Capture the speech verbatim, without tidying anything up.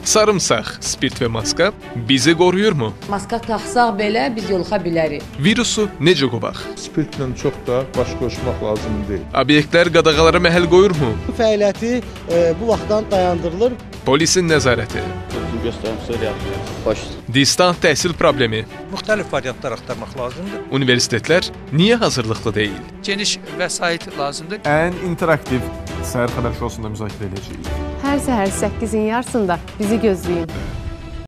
Sarımsaq, spirt və maska bizi qoruyurmu? Maska taxsaq belə biz yoluxa bilərik. Virusu necə qovaq? Spirtlə çox da baş qoşmaq lazım deyil. Obyektlər qadağalara məhəl qoyurmu? Bu fəaliyyəti e, bu vaxtdan dayandırılır. Polisin nəzarəti. Distant təhsil problemi. Müxtəlif variantlar axtarmaq lazımdır. Universitetlər niyə hazırlıqlı deyil? Geniş vəsait lazımdır. Ən interaktiv səhər xəbər şousunda müzakirə edəcəyik. Hər səhər səkkizin yarısında bizi gözləyin.